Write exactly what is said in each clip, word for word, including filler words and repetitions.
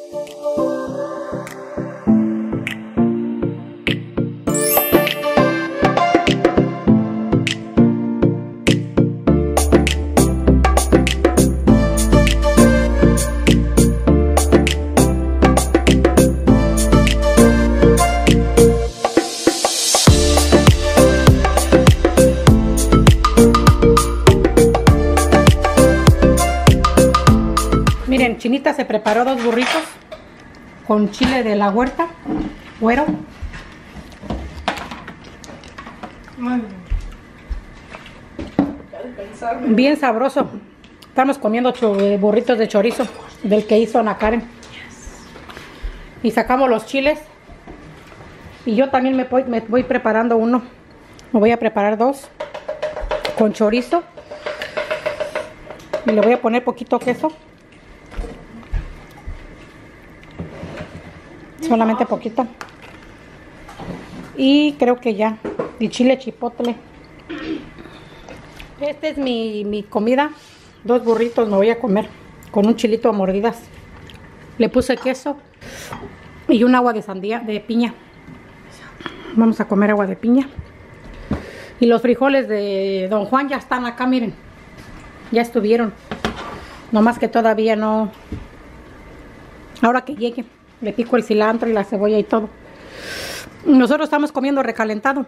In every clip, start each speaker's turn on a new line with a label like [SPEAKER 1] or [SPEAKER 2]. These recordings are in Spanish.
[SPEAKER 1] Miren, Chinita se preparó dos burritos con chile de la huerta, güero. Bien sabroso. Estamos comiendo burritos de chorizo del que hizo Ana Karen. Y sacamos los chiles. Y yo también me voy, me voy preparando uno. Me voy a preparar dos con chorizo. Y le voy a poner poquito queso. Solamente poquito. Y creo que ya. Y chile chipotle. Esta es mi, mi comida. Dos burritos me voy a comer. Con un chilito a mordidas. Le puse queso. Y un agua de sandía, de piña. Vamos a comer agua de piña. Y los frijoles de Don Juan ya están acá, miren. Ya estuvieron. Nomás que todavía no. Ahora que llegue. Le pico el cilantro y la cebolla y todo. Nosotros estamos comiendo recalentado.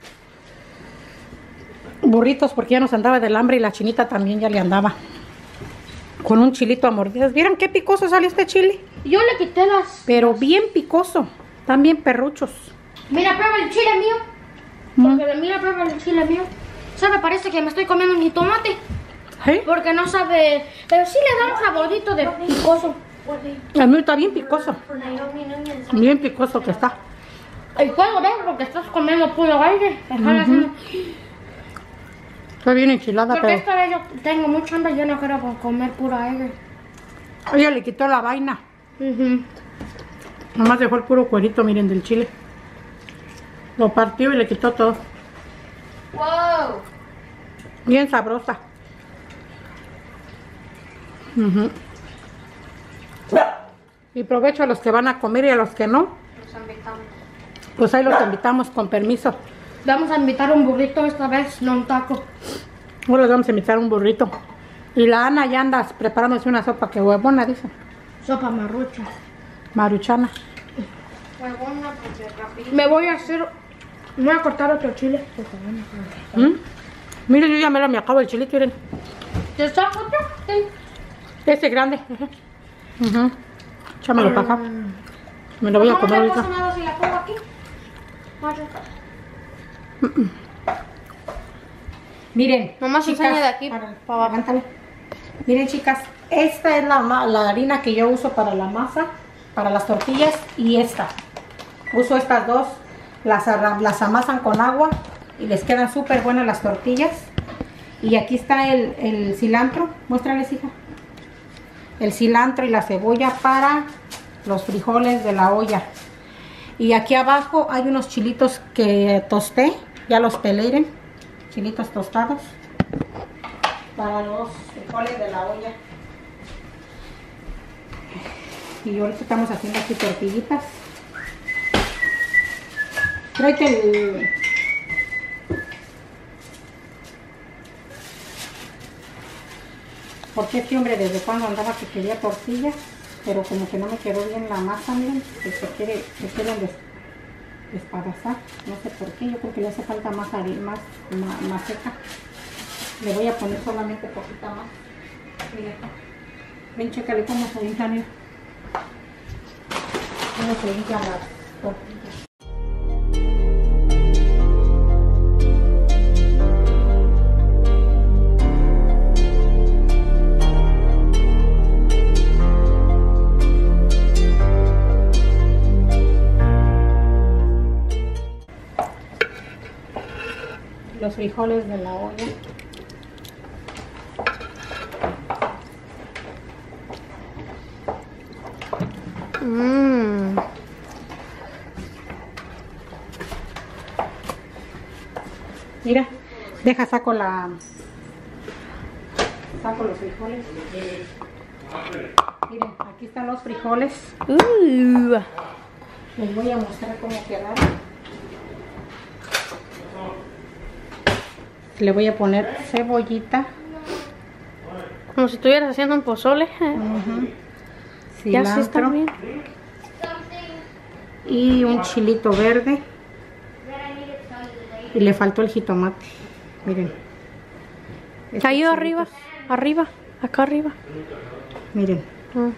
[SPEAKER 1] Burritos porque ya nos andaba del hambre y la Chinita también ya le andaba. Con un chilito a mordidas. ¿Vieron qué picoso salió este chile?
[SPEAKER 2] Yo le quité las...
[SPEAKER 1] Pero bien picoso. Están bien perruchos.
[SPEAKER 2] Mira, prueba el chile mío.
[SPEAKER 1] ¿Mm?
[SPEAKER 2] Porque mira, prueba el chile mío. Sabe, parece que me estoy comiendo mi tomate.
[SPEAKER 1] ¿Eh?
[SPEAKER 2] Porque no sabe... Pero sí le da un saborito de picoso.
[SPEAKER 1] El mío está bien picoso. Bien picoso que está.
[SPEAKER 2] Y puedo ver porque estás comiendo puro aire.
[SPEAKER 1] Uh-huh. Está bien enchilada,
[SPEAKER 2] porque
[SPEAKER 1] pero...
[SPEAKER 2] esta vez yo tengo mucha hambre y yo no quiero comer puro aire.
[SPEAKER 1] Ella le quitó la vaina.
[SPEAKER 2] Uh-huh.
[SPEAKER 1] Nomás dejó el puro cuerito, miren, del chile. Lo partió y le quitó todo.
[SPEAKER 2] Wow.
[SPEAKER 1] Bien sabrosa. Uh-huh. Y provecho a los que van a comer y a los que no.
[SPEAKER 2] Los invitamos.
[SPEAKER 1] Pues ahí los invitamos con permiso.
[SPEAKER 2] Vamos a invitar un burrito esta vez, no un taco.
[SPEAKER 1] Ahora les vamos a invitar un burrito. Y la Ana ya anda preparándose una sopa que huevona, dice.
[SPEAKER 2] Sopa marrucha.
[SPEAKER 1] Maruchana.
[SPEAKER 2] Huevona porque rápido. Me voy a hacer... Me voy a cortar otro chile.
[SPEAKER 1] ¿Mm? Miren, yo ya me lo me acabo el chilito, miren.
[SPEAKER 2] ¿Te está otro? Sí.
[SPEAKER 1] Este grande. Uh-huh. Échamelo para acá. Me lo voy a comer
[SPEAKER 2] no le
[SPEAKER 1] ahorita.
[SPEAKER 2] pasa nada si la pongo aquí.
[SPEAKER 1] Uh -uh. Miren,
[SPEAKER 2] nomás se enseña de aquí
[SPEAKER 1] para, para aguántale. Miren, chicas, esta es la, la harina que yo uso para la masa, para las tortillas, y esta. Uso estas dos, las, las amasan con agua y les quedan súper buenas las tortillas. Y aquí está el, el cilantro. Muéstrales, hija. El cilantro y la cebolla para los frijoles de la olla. Y aquí abajo hay unos chilitos que tosté, ya los pelé, chilitos tostados para los frijoles de la olla. Y ahorita estamos haciendo aquí tortillitas. Creo que el... Porque este hombre desde cuando andaba que quería tortillas, pero como que no me quedó bien la masa, miren, que se quiere, se quieren des, despedazar, no sé por qué, yo creo que le hace falta más, más, más, más seca. Le voy a poner solamente poquita más. Miren, ven, chécale cómo se limpian, mira. Cómo se limpian las tortillas. Los frijoles de la olla.
[SPEAKER 2] Mmm.
[SPEAKER 1] Mira, deja saco la saco los frijoles. Miren, aquí están los frijoles.
[SPEAKER 2] Uh.
[SPEAKER 1] Les voy a mostrar cómo quedaron. Le voy a poner cebollita.
[SPEAKER 2] Como si estuvieras haciendo un pozole.
[SPEAKER 1] Uh-huh.
[SPEAKER 2] Ya sí está bien.
[SPEAKER 1] Y un chilito verde. Y le faltó el jitomate. Miren.
[SPEAKER 2] Ahí arriba, arriba, acá arriba.
[SPEAKER 1] Miren.
[SPEAKER 2] Mm.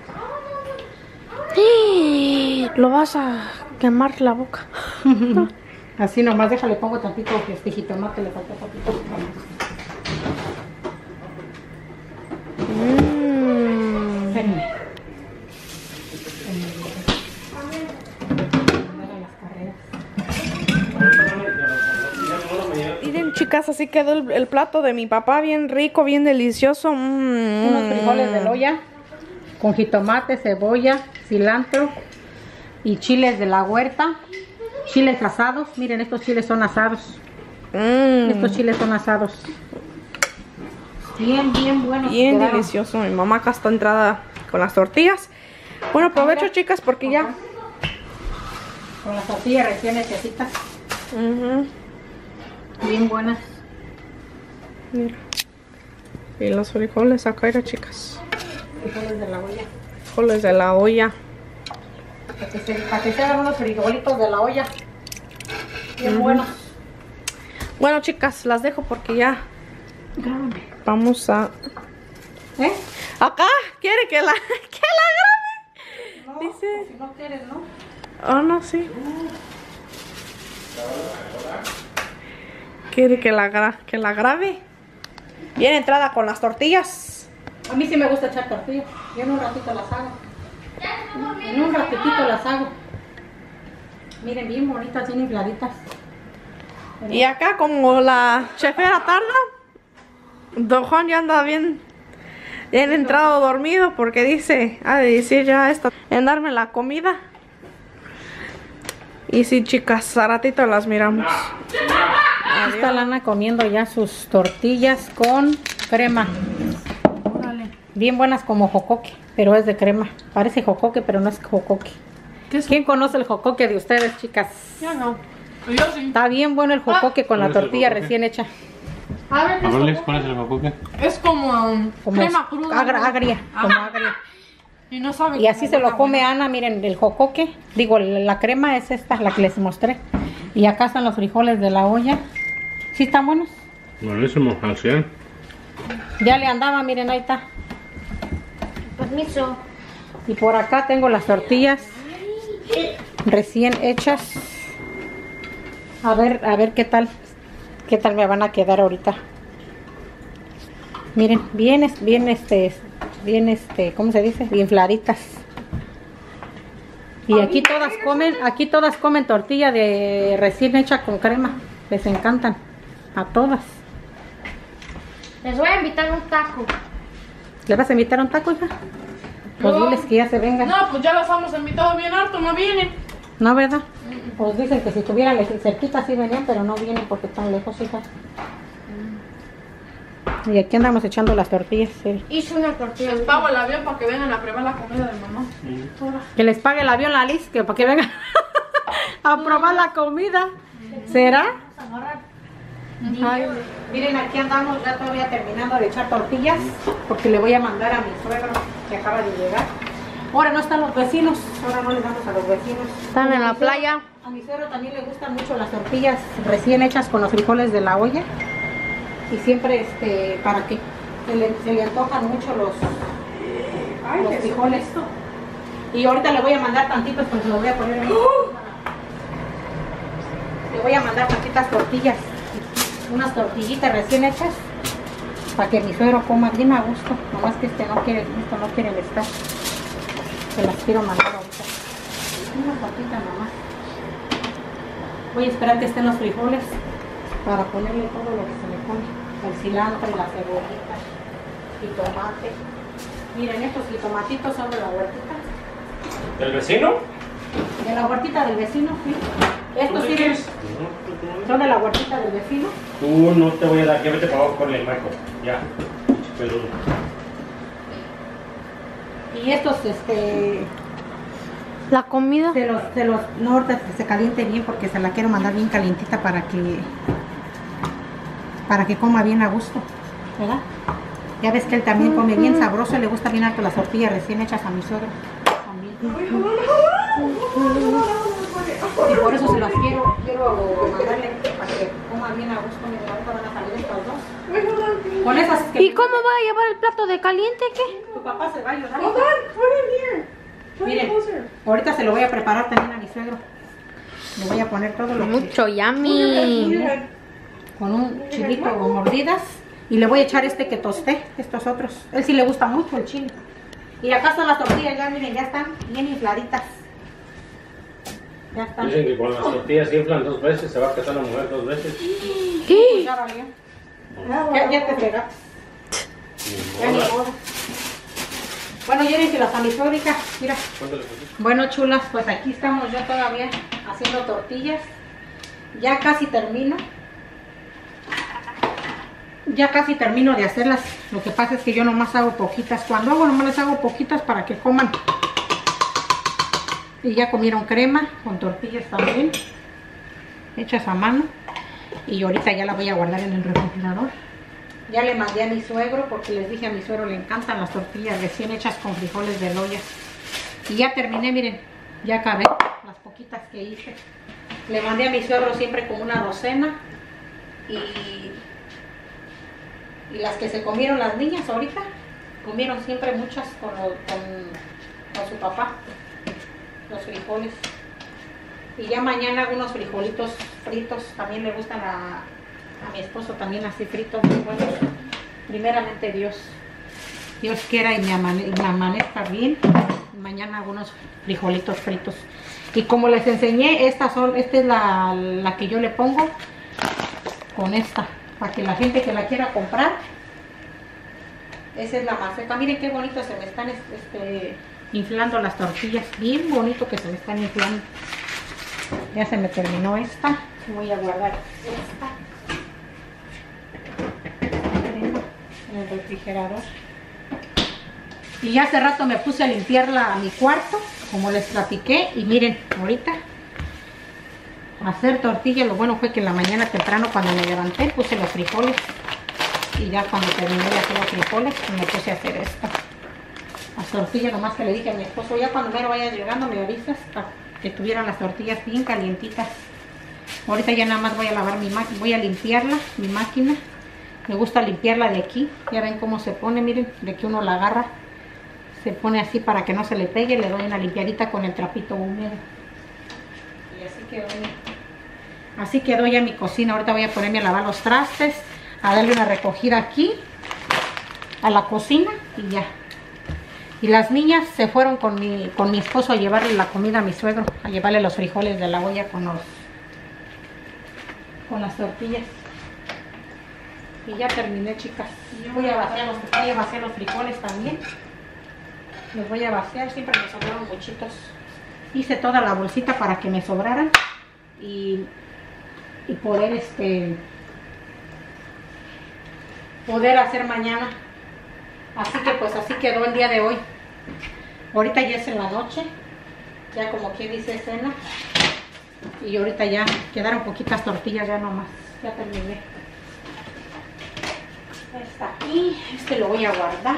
[SPEAKER 2] Lo vas a quemar la boca.
[SPEAKER 1] Así nomás, déjale, pongo tantito este jitomate, le falta poquito.
[SPEAKER 2] Mm.
[SPEAKER 1] Espérenme.
[SPEAKER 2] Miren, chicas, así quedó el, el plato de mi papá, bien rico, bien delicioso. Mm.
[SPEAKER 1] Unos frijoles de loya con jitomate, cebolla, cilantro y chiles de la huerta. Chiles asados, miren, estos chiles son asados.
[SPEAKER 2] Mm.
[SPEAKER 1] Estos chiles son asados. Bien, bien buenos.
[SPEAKER 2] Bien
[SPEAKER 1] quedaron.
[SPEAKER 2] delicioso. Mi mamá acá está entrada con las tortillas. Bueno, aprovecho, chicas, porque ya.
[SPEAKER 1] Con las tortillas recién hechecitas.
[SPEAKER 2] Uh-huh.
[SPEAKER 1] Bien buenas.
[SPEAKER 2] Mira. Y los frijoles acá, mira, chicas.
[SPEAKER 1] Frijoles de la olla.
[SPEAKER 2] Frijoles de la olla.
[SPEAKER 1] Para que se, para que se hagan unos frijolitos de la olla. Bien uh-huh. buenos.
[SPEAKER 2] Bueno, chicas, las dejo porque ya.
[SPEAKER 1] Grábame.
[SPEAKER 2] Vamos a.
[SPEAKER 1] ¿Eh?
[SPEAKER 2] Acá, quiere que la, que la grabe.
[SPEAKER 1] No,
[SPEAKER 2] dice.
[SPEAKER 1] Pues si no quieres, ¿no?
[SPEAKER 2] Oh, no, sí. Quiere que la, gra que la grabe. Bien entrada con las tortillas.
[SPEAKER 1] A mí sí me gusta echar tortillas. Yo en un ratito las hago. En un ratitito las hago. Miren, bien bonitas, bien infladitas.
[SPEAKER 2] Y acá, como la chefera tarda, Don Juan ya anda bien, bien entrado dormido porque dice, ha de decir ya esto, en darme la comida. Y sí, chicas, a ratito las miramos.
[SPEAKER 1] Aquí está Lana comiendo ya sus tortillas con crema. Órale. Bien buenas como jocoque, pero es de crema. Parece jocoque, pero no es jocoque.
[SPEAKER 2] ¿Qué es?
[SPEAKER 1] ¿Quién conoce el jocoque de ustedes, chicas?
[SPEAKER 2] Yo no. Yo sí.
[SPEAKER 1] Está bien bueno el jocoque ah, con la tortilla recién hecha.
[SPEAKER 2] A ver,
[SPEAKER 3] ¿cuál es el jocoque?
[SPEAKER 2] Es como, um,
[SPEAKER 1] como
[SPEAKER 2] crema cruda.
[SPEAKER 1] Agra, agria, como agria.
[SPEAKER 2] Y, no sabe
[SPEAKER 1] y así se lo come buena. Ana, miren, el jocoque. Digo, la crema es esta, la que les mostré. Y acá están los frijoles de la olla. ¿Sí están buenos?
[SPEAKER 3] Buenísimo, al cien.
[SPEAKER 1] Ya le andaba, miren, ahí está.
[SPEAKER 2] Permiso.
[SPEAKER 1] Y por acá tengo las tortillas recién hechas. A ver, a ver qué tal. Qué tal me van a quedar ahorita. Miren, bien, bien, este, bien, este, ¿cómo se dice? Bien flaritas. Y aquí todas comen, aquí todas comen tortilla de recién hecha con crema. Les encantan. A todas.
[SPEAKER 2] Les voy a invitar un taco.
[SPEAKER 1] ¿Le vas a invitar un taco, hija? Pues no. Diles que ya se vengan.
[SPEAKER 2] No, pues ya los hemos invitado bien harto, no vienen.
[SPEAKER 1] No, ¿verdad? Mm. Pues dicen que si estuvieran cerquita sí venían, pero no vienen porque están lejos, hija. Mm. Y aquí andamos echando las tortillas. Sí.
[SPEAKER 2] Hice una tortilla. Les pago el avión para que vengan a probar la comida de mamá. Mm.
[SPEAKER 1] Que les pague el avión la Liz, que para que vengan a probar la comida. ¿Será? Ay, miren, aquí andamos ya todavía terminando de echar tortillas porque le voy a mandar a mi suegro que acaba de llegar. Ahora no están los vecinos, ahora no les damos a los vecinos.
[SPEAKER 2] Están en la playa.
[SPEAKER 1] A mi suegro también le gustan mucho las tortillas recién hechas con los frijoles de la olla. Y siempre, este, ¿para qué? Se le, se le antojan mucho los, Ay, los frijoles. Y ahorita le voy a mandar tantitos porque los voy a poner en... ¡Uh! Le voy a mandar tantitas tortillas. Unas tortillitas recién hechas para que mi suegro coma bien a gusto. Nomás que este no quiere gusto, no quiere estar. Se las quiero mandar ahorita. Una patita nomás. Voy a esperar que estén los frijoles para ponerle todo lo que se le pone. El cilantro, la cebollita, y tomate. Miren, estos jitomatitos son de la huertita.
[SPEAKER 3] ¿Del vecino?
[SPEAKER 1] De la huertita del vecino, sí. Estos sí son de la huertita del vecino.
[SPEAKER 3] Tú no te voy a dar, ya vete para abajo con el marco. Ya, peludo.
[SPEAKER 1] Y estos, este,
[SPEAKER 2] La comida.
[SPEAKER 1] se los, se los, no, ahorita que se caliente bien porque se la quiero mandar bien calientita para que, para que coma bien a gusto, ¿verdad? Ya ves que él también come bien sabroso, le gusta bien harto las tortillas recién hechas a mi suegro. También. Y por eso se las quiero, quiero mandarle para que coma bien a gusto. Miren, ahorita van a salir estas dos. Con esas que...
[SPEAKER 2] ¿Y cómo voy a llevar el plato de caliente? ¿Qué?
[SPEAKER 1] Tu papá se va a ayudar.
[SPEAKER 4] Hold on, put it here. Put it
[SPEAKER 1] Miren,
[SPEAKER 4] closer.
[SPEAKER 1] ahorita se lo voy a preparar también a mi suegro. Le voy a poner todo lo que...
[SPEAKER 2] Mucho yummy.
[SPEAKER 1] Con un chilito o mordidas. Y le voy a echar este que tosté, estos otros. Él sí le gusta mucho el chile. Y acá están las tortillas, ya miren, ya están bien infladitas. Ya están.
[SPEAKER 3] Dicen que con las tortillas se inflan dos veces, se va a casar la mujer dos veces.
[SPEAKER 2] ¿Qué?
[SPEAKER 1] Ya valió. Ya, ya te fregaste. Ya ni modo. Bueno, llévenselas a mi fábrica. Mira.
[SPEAKER 3] ¿Cuánto le pusiste?
[SPEAKER 1] Bueno, chulas, pues aquí estamos yo todavía haciendo tortillas. Ya casi termino. Ya casi termino de hacerlas. Lo que pasa es que yo nomás hago poquitas. Cuando hago nomás les hago poquitas para que coman. Y ya comieron crema con tortillas también, hechas a mano. Y ahorita ya la voy a guardar en el refrigerador. Ya le mandé a mi suegro porque les dije a mi suegro le encantan las tortillas recién hechas con frijoles de loya. Y ya terminé, miren, ya acabé las poquitas que hice. Le mandé a mi suegro siempre como una docena. Y, y las que se comieron las niñas ahorita, comieron siempre muchas con, lo, con, con su papá. Los frijoles. Y ya mañana hago unos frijolitos fritos. También le gustan a, a mi esposo también así fritos muy buenos. Primeramente Dios. Dios quiera y me, amane, y me amanezca bien. Mañana hago unos frijolitos fritos. Y como les enseñé, estas son, esta es la, la que yo le pongo con esta. Para que la gente que la quiera comprar. Esa es la maseca. Miren qué bonito se me están este, inflando las tortillas. Bien bonito que se me están inflando. Ya se me terminó esta. Voy a guardar esta en el refrigerador. Y ya hace rato me puse a limpiarla a mi cuarto, como les platiqué. Y miren, ahorita hacer tortilla. Lo bueno fue que en la mañana temprano cuando me levanté puse los frijoles. Y ya cuando terminé de hacer los frijoles me puse a hacer esto. Las tortillas, nomás que le dije a mi esposo, ya cuando me vaya llegando me avisas para que tuvieran las tortillas bien calientitas. Ahorita ya nada más voy a lavar mi máquina, voy a limpiarla, mi máquina. Me gusta limpiarla de aquí. Ya ven cómo se pone, miren, de que uno la agarra. Se pone así para que no se le pegue. Le doy una limpiadita con el trapito húmedo. Y así quedó mi, así quedó ya mi cocina. Ahorita voy a ponerme a lavar los trastes, a darle una recogida aquí a la cocina y ya. Y las niñas se fueron con mi, con mi esposo a llevarle la comida a mi suegro, a llevarle los frijoles de la olla con los, con las tortillas. Y ya terminé, chicas. Voy a vaciar los, voy a vaciar los frijoles también. Los voy a vaciar, siempre me sobraron muchitos. Hice toda la bolsita para que me sobraran y, y poder este poder hacer mañana. Así que pues así quedó el día de hoy. Ahorita ya es en la noche, ya como quien dice cena. Y ahorita ya quedaron poquitas tortillas ya nomás. Ya terminé. Está aquí, este lo voy a guardar.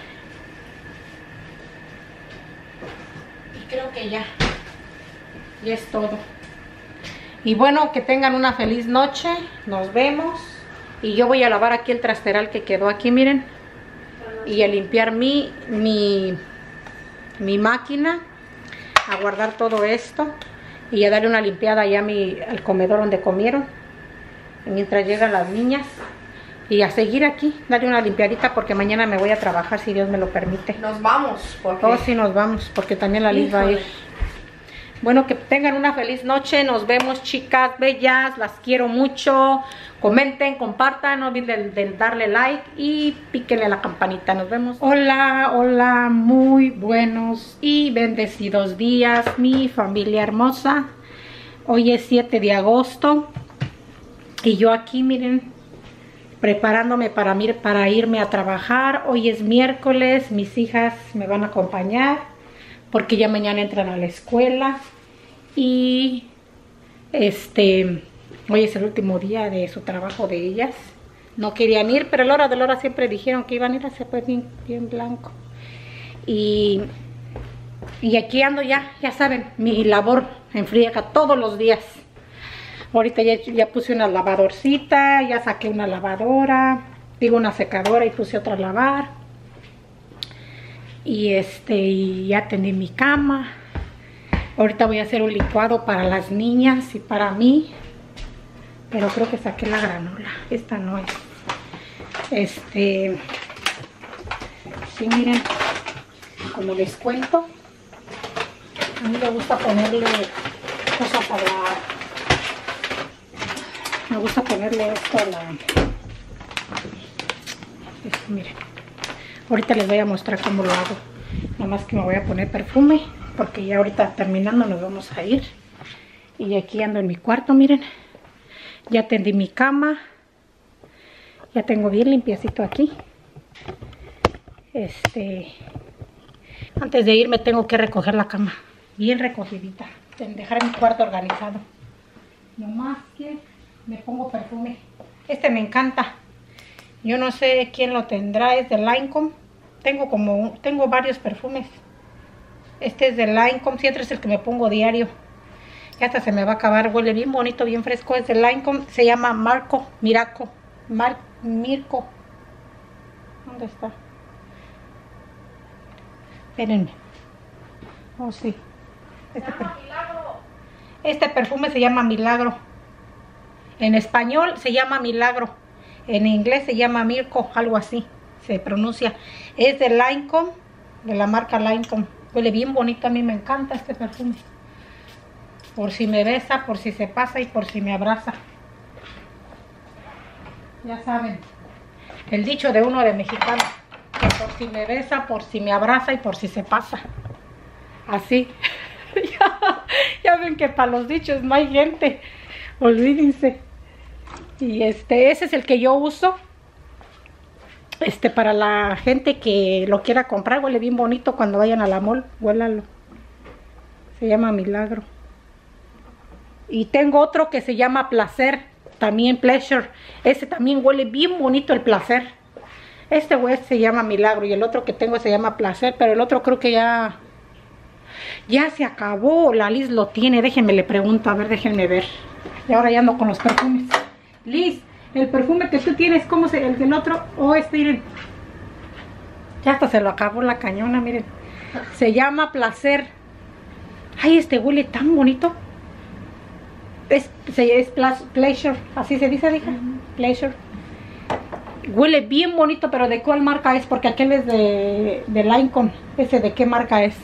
[SPEAKER 1] Y creo que ya, ya es todo. Y bueno, que tengan una feliz noche. Nos vemos. Y yo voy a lavar aquí el trasteral que quedó aquí, miren. Y a limpiar mi, mi, mi máquina. A guardar todo esto. Y a darle una limpiada allá a mi, al comedor donde comieron. Mientras llegan las niñas. Y a seguir aquí, darle una limpiadita porque mañana me voy a trabajar si Dios me lo permite.
[SPEAKER 2] Nos vamos. Porque...
[SPEAKER 1] Oh, sí, nos vamos porque también la Liz va a ir. Bueno, que tengan una feliz noche. Nos vemos, chicas bellas. Las quiero mucho. Comenten, compartan. No olviden de, de darle like y píquenle a la campanita. Nos vemos. Hola, hola. Muy buenos y bendecidos días, mi familia hermosa. Hoy es siete de agosto. Y yo aquí, miren, preparándome para, ir, para irme a trabajar. Hoy es miércoles, mis hijas me van a acompañar porque ya mañana entran a la escuela. Y este hoy es el último día de su trabajo de ellas. No querían ir, pero a la hora de la hora siempre dijeron que iban a ir, a pues bien, bien blanco. Y, y aquí ando ya, ya saben, mi labor en friega todos los días. Ahorita ya, ya puse una lavadorcita, ya saqué una lavadora, digo una secadora y puse otra a lavar. Y este, y ya tendí mi cama. Ahorita voy a hacer un licuado para las niñas y para mí. Pero creo que saqué la granola. Esta no es. Este. Sí, miren. Como les cuento. A mí me gusta ponerle cosas a la. Me gusta ponerle esto a la. Esto, miren. Ahorita les voy a mostrar cómo lo hago. Nada más que me voy a poner perfume. Porque ya ahorita terminando nos vamos a ir. Y aquí ando en mi cuarto, miren. Ya tendí mi cama. Ya tengo bien limpiecito aquí. Este. Antes de irme tengo que recoger la cama. Bien recogidita. Dejar mi cuarto organizado. No más que me pongo perfume. Este me encanta. Yo no sé quién lo tendrá. Es de Lancome. Tengo como. Tengo varios perfumes. Este es de Lancome. Siempre es el que me pongo diario. Ya hasta se me va a acabar. Huele bien bonito, bien fresco. Es de Lancome. Se llama Marco Miraco. Mar Mirko. ¿Dónde está? Espérenme. Oh, sí. Este, per este perfume se llama Milagro. En español se llama Milagro. En inglés se llama Mirko. Algo así se pronuncia. Es de Lancome. De la marca Lancome. Huele bien bonito. A mí me encanta este perfume. Por si me besa, por si se pasa y por si me abraza. Ya saben, el dicho de uno de mexicano, que por si me besa, por si me abraza y por si se pasa. Así. ya, ya ven que para los dichos no hay gente. Olvídense. Y este, ese es el que yo uso. Este, para la gente que lo quiera comprar, huele bien bonito cuando vayan a la mall. Huélalo. Se llama Milagro. Y tengo otro que se llama Placer, también Pleasure. Ese también huele bien bonito, el Placer. Este güey se llama Milagro y el otro que tengo se llama Placer, pero el otro creo que ya ya se acabó. La Liz lo tiene, déjenme le pregunto, a ver, déjenme ver. Y ahora ya ando con los perfumes. Liz, el perfume que tú tienes, ¿cómo se? El del otro, oh, este, miren. Ya hasta se lo acabó la cañona, miren. Se llama Placer. Ay, este huele tan bonito. Es, es Pleasure, así se dice, dije. Pleasure. Huele bien bonito, pero ¿de cuál marca es? Porque aquel es de, de Lancome. ¿Ese de qué marca es?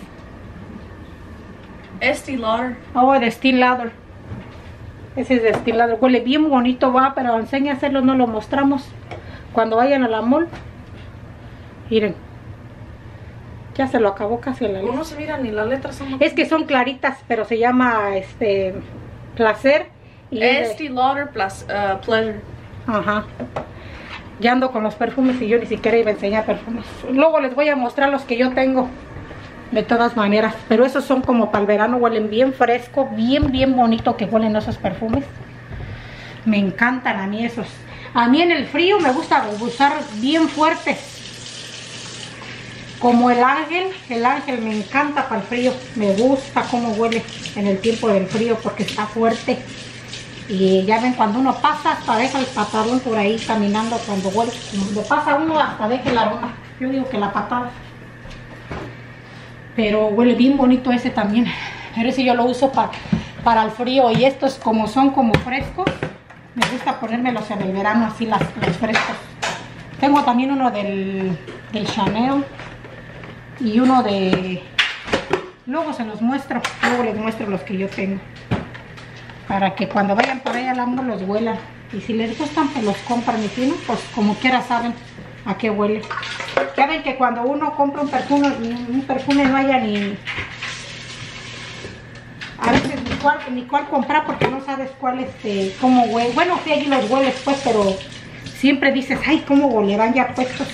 [SPEAKER 2] Estee Lauder.
[SPEAKER 1] Oh, de Estee Lauder. Ese es de Estee Lauder. Huele bien bonito, va, pero enséñaselo, no lo mostramos. Cuando vayan a la mall. Miren. Ya se lo acabó casi a la luz.
[SPEAKER 2] No se mira ni las letras. Son...
[SPEAKER 1] Es que son claritas, pero se llama este Placer. Y
[SPEAKER 2] Estee Lauder plus, uh, Pleasure.
[SPEAKER 1] Ajá. Ya ando con los perfumes y yo ni siquiera iba a enseñar perfumes. Luego les voy a mostrar los que yo tengo. De todas maneras. Pero esos son como para el verano. Huelen bien fresco. Bien, bien bonito que huelen esos perfumes. Me encantan a mí esos. A mí en el frío me gusta usar bien fuerte. Como el Ángel. El Ángel me encanta para el frío. Me gusta cómo huele en el tiempo del frío porque está fuerte. Y ya ven, cuando uno pasa, hasta deja el pantalón por ahí caminando. Cuando huele, cuando pasa uno, hasta deja el aroma. Yo digo que la patada. Pero huele bien bonito ese también. Pero ese yo lo uso para, para el frío. Y estos como son como frescos, me gusta ponérmelos en el verano así, las, los frescos. Tengo también uno del, del Chanel. Y uno de... Luego se los muestro. Luego les muestro los que yo tengo. Para que cuando vayan por ahí al amo los huelan. Y si les gustan, pues los compran. Y si no, pues como quiera saben a qué huele. Ya ven que cuando uno compra un perfume, un perfume no haya ni... A veces ni cuál, ni cuál comprar porque no sabes cuál, este, cómo huele. Bueno, sí, allí los hueles pues, pero siempre dices, ay, cómo huelerán ya puestos.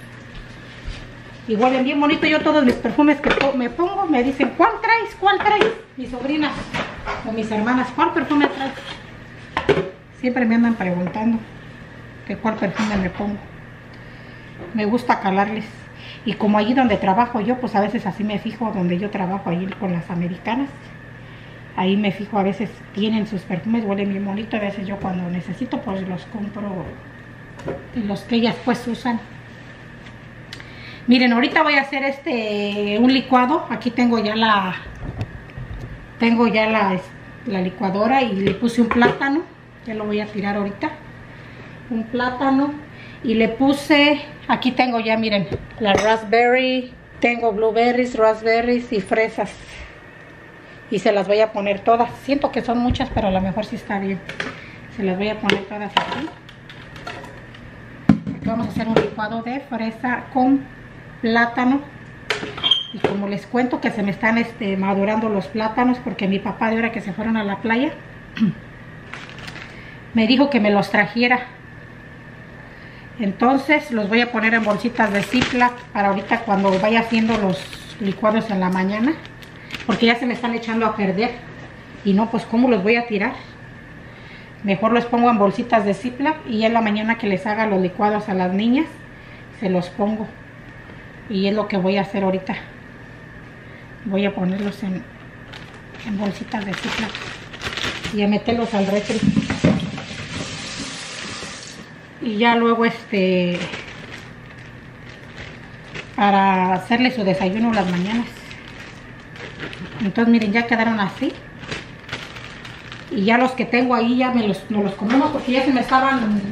[SPEAKER 1] Y huelen bien bonito. Yo todos mis perfumes que me pongo me dicen, ¿cuál traes? ¿Cuál traes? Mis sobrinas o mis hermanas, ¿cuál perfume traes? Siempre me andan preguntando que cuál perfume me pongo. Me gusta calarles. Y como allí donde trabajo yo, pues a veces así me fijo, donde yo trabajo allí con las americanas. Ahí me fijo, a veces tienen sus perfumes, huelen bien bonito. A veces yo cuando necesito, pues los compro. Y los que ellas pues usan. Miren, ahorita voy a hacer este, un licuado. Aquí tengo ya la, tengo ya la, la licuadora y le puse un plátano. Ya lo voy a tirar ahorita. Un plátano. Y le puse, aquí tengo ya, miren, la raspberry. Tengo blueberries, raspberries y fresas. Y se las voy a poner todas. Siento que son muchas, pero a lo mejor sí está bien. Se las voy a poner todas aquí. Aquí vamos a hacer un licuado de fresa con plátano. Y como les cuento que se me están este, madurando los plátanos, porque mi papá de hora que se fueron a la playa me dijo que me los trajera. Entonces los voy a poner en bolsitas de Ziploc para ahorita cuando vaya haciendo los licuados en la mañana, porque ya se me están echando a perder. Y no, pues ¿cómo los voy a tirar? Mejor los pongo en bolsitas de Ziploc y en la mañana que les haga los licuados a las niñas se los pongo. Y es lo que voy a hacer ahorita. Voy a ponerlos en, en bolsitas de Ziploc y a meterlos al refri. Y ya luego este para hacerle su desayuno las mañanas. Entonces miren, ya quedaron así. Y ya los que tengo ahí ya me los, me los comemos porque ya se me estaban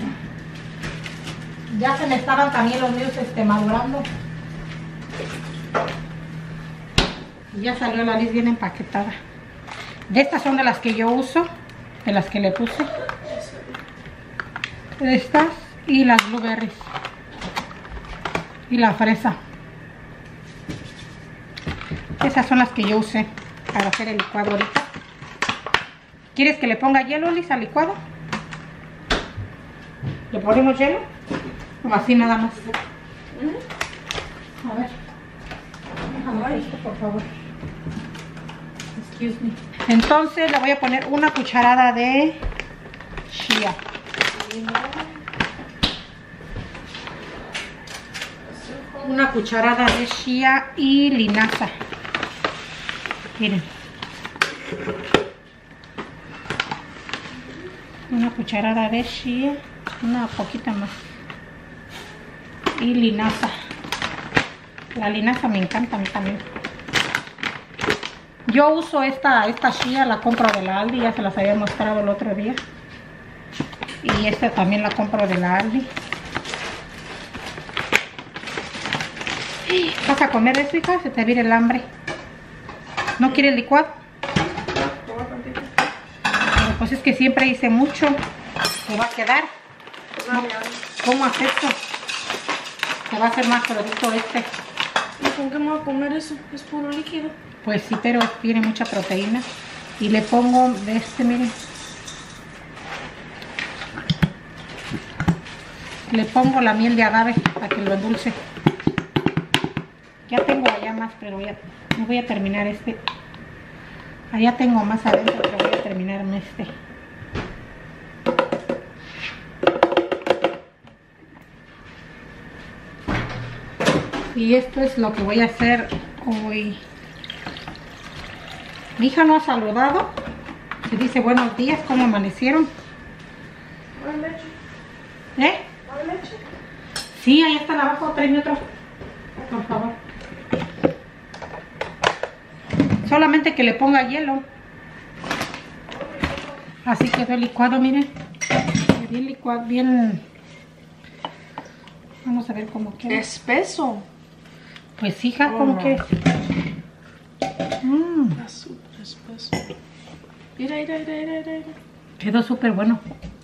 [SPEAKER 1] ya se me estaban también los míos este, madurando. Y ya salió la Liz bien empaquetada. De estas son de las que yo uso, de las que le puse. Estas y las blueberries y la fresa. Esas son las que yo usé para hacer el licuado ahorita. ¿Quieres que le ponga hielo, Liz, al licuado? ¿Le ponemos hielo? O así nada más. A ver. Déjame esto, por favor. Excuse me. Entonces le voy a poner una cucharada de shea. Una cucharada de shea y linaza. Miren. Una cucharada de shea, una poquita más. Y linaza. La linaza me encanta a mí también. Yo uso esta, esta shea, la compro de la Aldi, ya se las había mostrado el otro día. Y esta también la compro de la Aldi. ¿Vas a comer eso, hija? Se te viene el hambre. ¿No quieres licuado? Pero pues es que siempre hice mucho. Se va a quedar. No, ¿cómo haces esto? Se va a hacer más producto este.
[SPEAKER 2] ¿Y con qué me voy a comer eso? Es puro líquido.
[SPEAKER 1] Pues sí, pero tiene mucha proteína. Y le pongo de este, miren. Le pongo la miel de agave para que lo endulce. Ya tengo allá más, pero ya me voy a terminar este. Allá tengo más adentro, pero voy a terminarme este. Y esto es lo que voy a hacer hoy. Mi hija no ha saludado. Se dice buenos días, ¿cómo amanecieron?
[SPEAKER 2] ¿Más leche?
[SPEAKER 1] ¿Eh?
[SPEAKER 2] ¿Más leche?
[SPEAKER 1] Sí, ahí están abajo, tráeme otro. Por favor. Solamente que le ponga hielo. Así quedó el licuado, miren. Bien licuado, bien. Vamos a ver cómo queda.
[SPEAKER 2] Espeso.
[SPEAKER 1] Pues hija,
[SPEAKER 2] Oh,
[SPEAKER 1] como
[SPEAKER 2] no.
[SPEAKER 1] que. Mm,
[SPEAKER 2] Está súper espeso. Mira, mira, mira, mira, mira.
[SPEAKER 1] quedó súper bueno.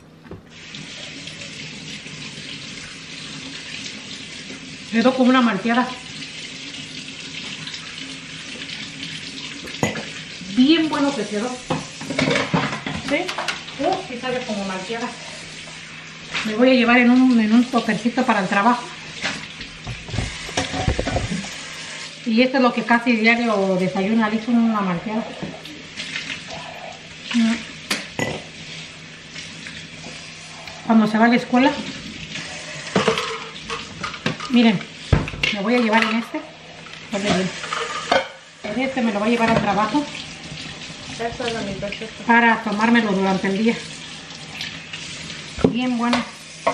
[SPEAKER 1] Quedó como una malteada. Bien bueno que quedó.
[SPEAKER 2] ¿Sí?
[SPEAKER 1] Oh, sí sabe como malteada. Me voy a llevar en un, en un topercito para el trabajo. Y esto es lo que casi diario desayuna, listo, una malteada. Cuando se va a la escuela, miren, me voy a llevar en este. En este me lo voy a llevar al trabajo para tomármelo durante el día. Bien bueno.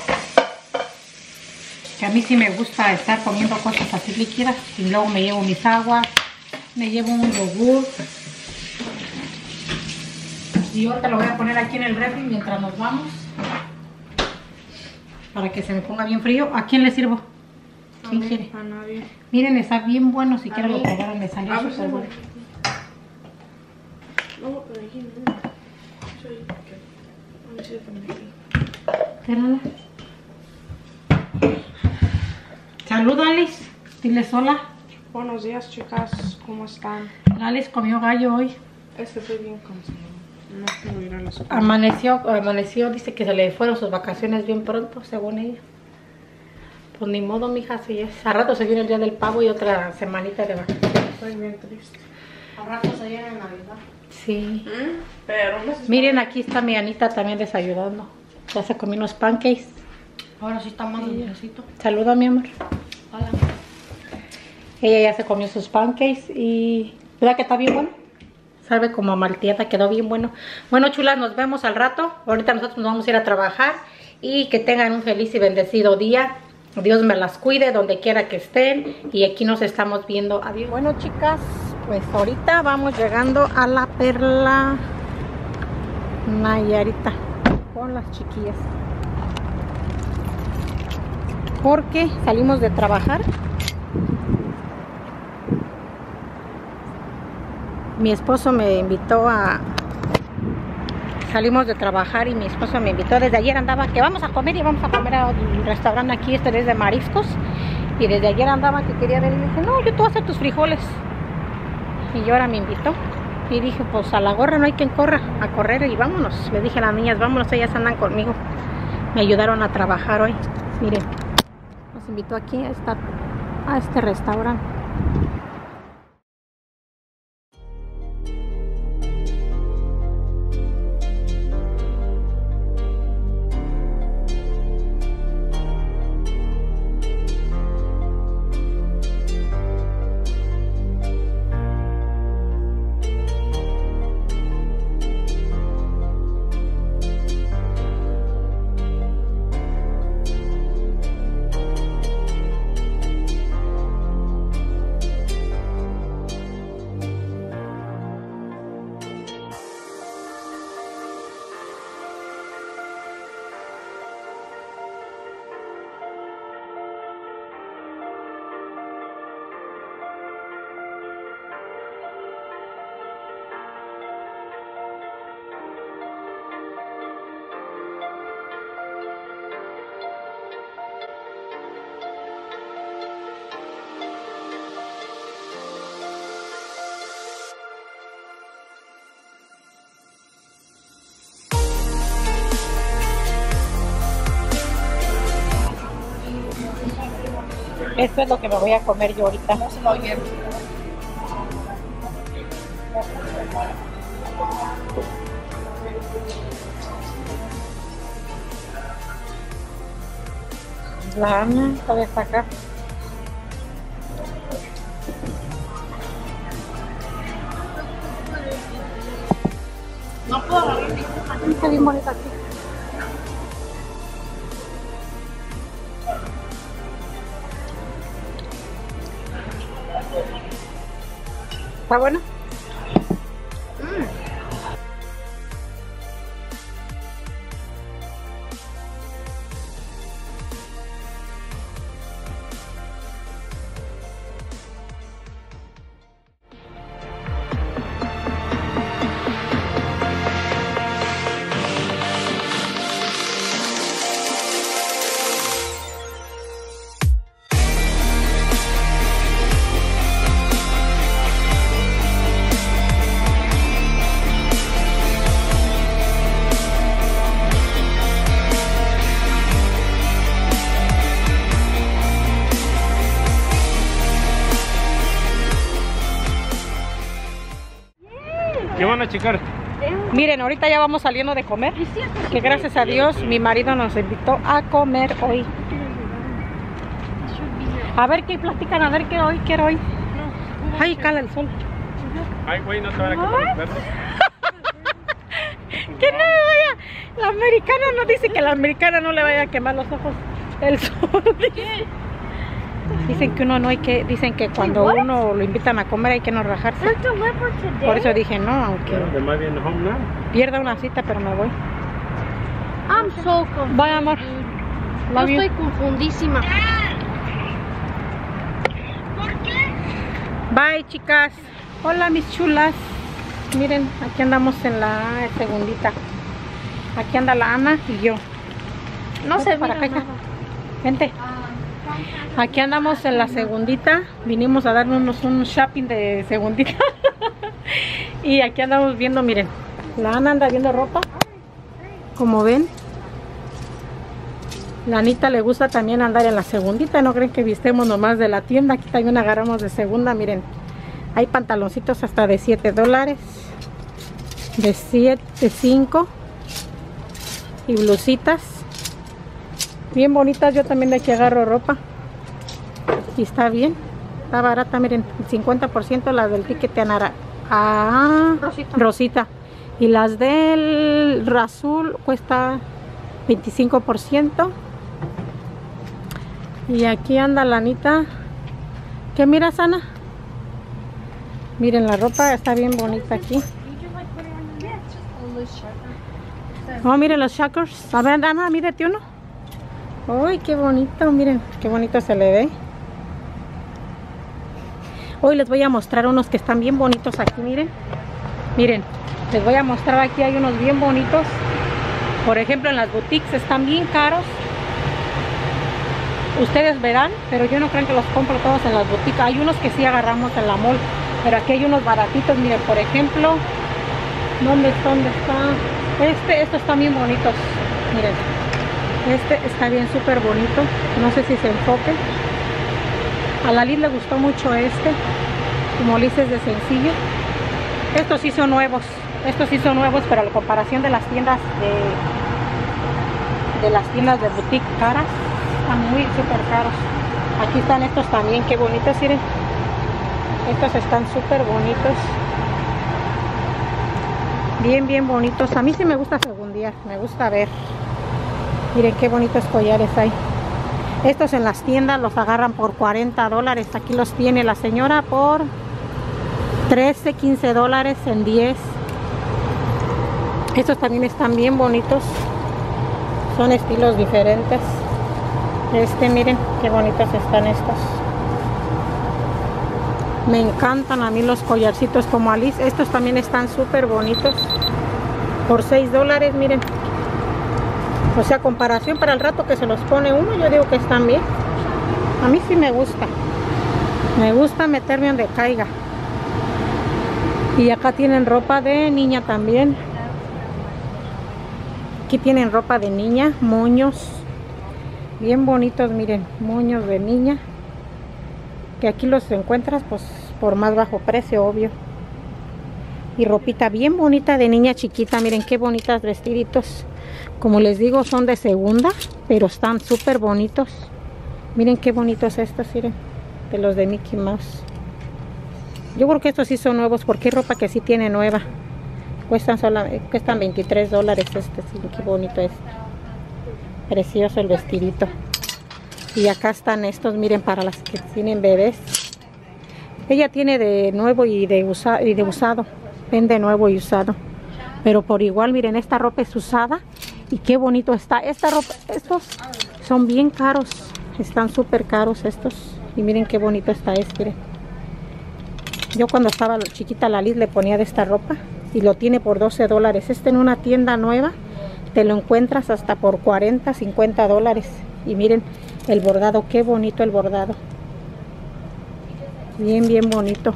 [SPEAKER 1] Que a mí sí me gusta estar comiendo cosas así líquidas. Y luego me llevo mis aguas, me llevo un yogur. Y ahorita lo voy a poner aquí en el refri mientras nos vamos. Para que se me ponga bien frío. ¿A quién le sirvo? ¿Quién quiere?
[SPEAKER 2] A nadie.
[SPEAKER 1] Miren, está bien bueno. Si quieren lo probaron, me salió súper bueno.
[SPEAKER 2] No, pero aquí no.
[SPEAKER 1] Espérala. Salud, Alice. Diles hola.
[SPEAKER 2] Buenos días, chicas. ¿Cómo están?
[SPEAKER 1] Alice comió gallo hoy.
[SPEAKER 2] Es que estoy bien cansada. No quiero ir a la escuela.
[SPEAKER 1] Amaneció, amaneció, dice que se le fueron sus vacaciones bien pronto, según ella. Pues ni modo, mija, así es. A rato se viene el día del pavo y otra semanita de vacaciones.
[SPEAKER 2] Estoy bien triste.
[SPEAKER 1] A rato se viene Navidad. Sí.
[SPEAKER 2] ¿Mm? Pero no sé.
[SPEAKER 1] Miren, aquí está mi Anita también desayunando. Ya se comió unos pancakes.
[SPEAKER 2] Ahora sí está más dulcecito.
[SPEAKER 1] Saluda, mi amor.
[SPEAKER 2] Hola.
[SPEAKER 1] Ella ya se comió sus pancakes y... ¿verdad que está bien bueno? Sabe como a malteada, quedó bien bueno. Bueno, chulas, nos vemos al rato. Ahorita nosotros nos vamos a ir a trabajar. Y que tengan un feliz y bendecido día. Dios me las cuide donde quiera que estén. Y aquí nos estamos viendo. Adiós. Bueno, chicas, pues ahorita vamos llegando a la Perla Nayarita con las chiquillas. Porque salimos de trabajar. Mi esposo me invitó a... Salimos de trabajar y mi esposo me invitó. Desde ayer andaba que vamos a comer y vamos a comer a un restaurante aquí, este es de mariscos. Y desde ayer andaba que quería ver y me dije, no, yo te voy a hacer tus frijoles. Y yo ahora me invitó. Y dije, pues a la gorra no hay quien corra, a correr y vámonos. Le dije a las niñas, vámonos, ellas andan conmigo. Me ayudaron a trabajar hoy. Miren, nos invitó aquí a, esta, a este restaurante. Esto es lo que me voy a comer yo ahorita. La Ana todavía está acá.
[SPEAKER 2] No puedo agarrar mi cosa.
[SPEAKER 1] Está bien bonita aquí. ¿Está bueno?
[SPEAKER 3] ¿Qué van a checar?
[SPEAKER 1] Miren, ahorita ya vamos saliendo de comer. Que gracias a Dios mi marido nos invitó a comer hoy. A ver qué platican, a ver qué hoy, qué hoy. Ay, cala el sol.
[SPEAKER 3] Ay, güey, no te van a quemar los perros.
[SPEAKER 1] Que no me vaya. La americana no dice que la americana no le vaya a quemar los ojos el sol. Dicen que uno no hay que, dicen que cuando uno lo invitan a comer hay que no rajarse. Por eso dije no, aunque
[SPEAKER 3] They might be in the home now.
[SPEAKER 1] pierda una cita, pero me voy.
[SPEAKER 4] I'm so confused.
[SPEAKER 1] Bye, amor.
[SPEAKER 4] Yo
[SPEAKER 1] Love you.
[SPEAKER 4] estoy confundísima.
[SPEAKER 1] Bye, chicas. Hola, mis chulas. Miren, aquí andamos en la segundita. Aquí anda la Ana y yo.
[SPEAKER 4] No
[SPEAKER 1] Vente
[SPEAKER 4] se
[SPEAKER 1] para
[SPEAKER 4] mira
[SPEAKER 1] acá, hija.
[SPEAKER 4] nada.
[SPEAKER 1] Vente. Aquí andamos en la segundita. Vinimos a darnos un shopping de segundita. Y aquí andamos viendo, miren. La Ana anda viendo ropa. Como ven. La Anita le gusta también andar en la segundita. No creen que vistemos nomás de la tienda. Aquí también agarramos de segunda. Miren. Hay pantaloncitos hasta de siete dólares. De siete, de cinco. Y blusitas. Bien bonitas. Yo también de aquí agarro ropa. Y está bien. Está barata. Miren. El cincuenta por ciento las del ticket de Anara. Ah,
[SPEAKER 4] Rosita.
[SPEAKER 1] Rosita. Y las del azul cuesta veinticinco por ciento. Y aquí anda la Anita. ¿Qué miras, Ana? Miren, la ropa está bien bonita aquí. Oh, miren los Shackers. A ver, Ana, mírate uno. Uy, qué bonito. Miren, qué bonito se le ve. Hoy les voy a mostrar unos que están bien bonitos aquí, miren. Miren, les voy a mostrar aquí, hay unos bien bonitos. Por ejemplo, en las boutiques están bien caros. Ustedes verán, pero yo no creo que los compro todos en las boutiques. Hay unos que sí agarramos en la mall, pero aquí hay unos baratitos. Miren, por ejemplo, ¿dónde está? ¿Dónde está? Este, estos están bien bonitos. Miren, este está bien súper bonito. No sé si se enfoque. A la Liz le gustó mucho este, como Liz es de sencillo. Estos sí son nuevos, estos sí son nuevos, pero a la comparación de las tiendas de, de las tiendas de boutique caras, están muy súper caros. Aquí están estos también, qué bonitos, miren. Estos están súper bonitos. Bien, bien bonitos. A mí sí me gusta segundear, me gusta ver. Miren qué bonitos collares hay. Estos en las tiendas los agarran por cuarenta dólares. Aquí los tiene la señora por trece, quince dólares en diez. Estos también están bien bonitos. Son estilos diferentes. Este, miren qué bonitos están estos. Me encantan a mí los collarcitos como Alice. Estos también están súper bonitos. Por seis dólares, miren. O sea, comparación para el rato que se los pone uno, yo digo que están bien. A mí sí me gusta. Me gusta meterme donde caiga. Y acá tienen ropa de niña también. Aquí tienen ropa de niña, moños. Bien bonitos, miren, moños de niña. Que aquí los encuentras pues por más bajo precio, obvio. Y ropita bien bonita de niña chiquita, miren qué bonitas vestiditos. Como les digo, son de segunda, pero están súper bonitos. Miren qué bonitos estos, miren, de los de Mickey Mouse. Yo creo que estos sí son nuevos, porque hay ropa que sí tiene nueva. Cuestan, sola, cuestan veintitrés dólares este, sí, qué bonito es. Precioso el vestidito. Y acá están estos, miren, para las que tienen bebés. Ella tiene de nuevo y de, usa, y de usado. Vende nuevo y usado. Pero por igual, miren, esta ropa es usada. Y qué bonito está. Esta ropa, estos son bien caros. Están súper caros estos. Y miren qué bonito está este, miren. Yo cuando estaba chiquita, la Liz le ponía de esta ropa. Y lo tiene por doce dólares. Este en una tienda nueva te lo encuentras hasta por cuarenta, cincuenta dólares. Y miren el bordado, qué bonito el bordado. Bien, bien bonito.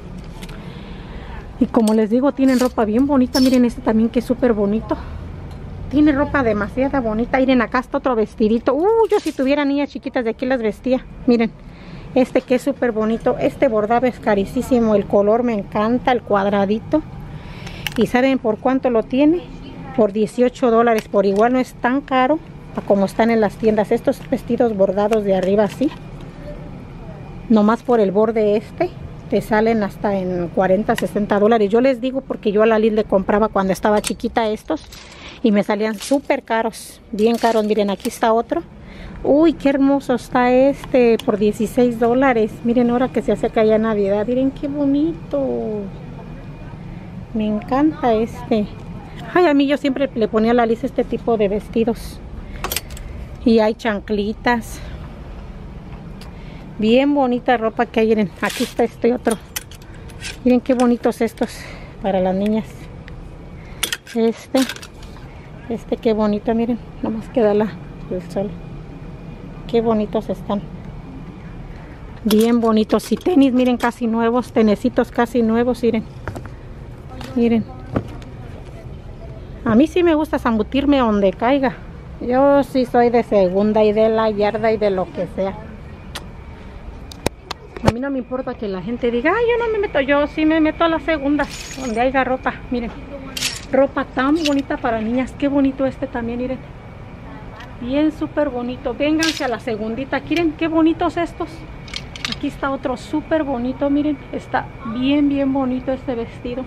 [SPEAKER 1] Y como les digo, tienen ropa bien bonita. Miren este también que es súper bonito. Tiene ropa demasiado bonita. Miren, acá está otro vestidito. Uh, yo si tuviera niñas chiquitas de aquí las vestía. Miren, este que es súper bonito. Este bordado es carísimo. El color me encanta, el cuadradito. ¿Y saben por cuánto lo tiene? Por dieciocho dólares. Por igual no es tan caro como están en las tiendas. Estos vestidos bordados de arriba así, nomás por el borde este, te salen hasta en cuarenta, sesenta dólares. Yo les digo porque yo a la Liz le compraba cuando estaba chiquita estos y me salían súper caros, bien caros. Miren, aquí está otro. Uy, qué hermoso está este, por dieciséis dólares. Miren, ahora que se acerca ya Navidad, miren qué bonito. Me encanta este. Ay, a mí yo siempre le ponía a la Liz este tipo de vestidos. Y hay chanclitas. Bien bonita ropa que hay. Miren, aquí está este otro. Miren qué bonitos estos para las niñas. Este. Este qué bonito, miren. Nomás queda la, el sol. Qué bonitos están. Bien bonitos. Y tenis, miren, casi nuevos. Tenecitos casi nuevos, miren. Miren. A mí sí me gusta zambutirme donde caiga. Yo sí soy de segunda y de la yarda y de lo que sea. A mí no me importa que la gente diga, ay, yo no me meto. Yo sí me meto a la segunda, donde haya ropa. Miren, ropa tan bonita para niñas. Qué bonito este también, miren. Bien, súper bonito. Vénganse a la segundita. Miren, qué bonitos estos. Aquí está otro súper bonito, miren. Está bien, bien bonito este vestido.